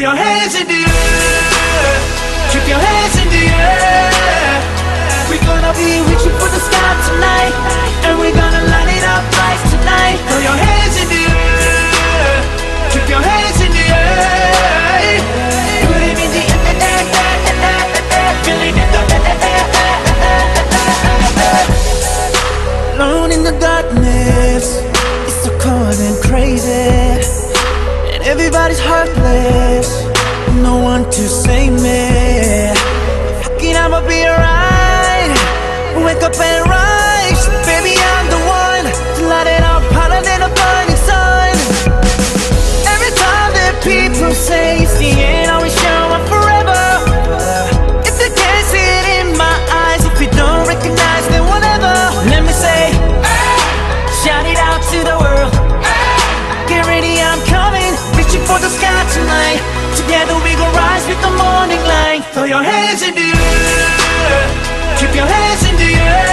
your hands in the air. Keep your hands in the air. We're gonna be reaching for the sky tonight, and we're gonna light it up right tonight. Throw your hands in the air. Keep your hands in the air. Put them in the air. Feeling it. Alone in the darkness, it's so cold and crazy, and everybody's heartless. No one to save me. Fucking I'ma be alright. Wake up and rise. Baby, I'm the one to light it up hotter than a burning sun. Every time that people say it's the end, I will show up forever. If they can't see it in my eyes, if you don't recognize, then whatever. Let me say, shout it out to the world. Get ready, I'm coming. Reaching for the sky tonight. Together we gon' rise with the morning light. Throw your hands in the air. Keep your hands in the air.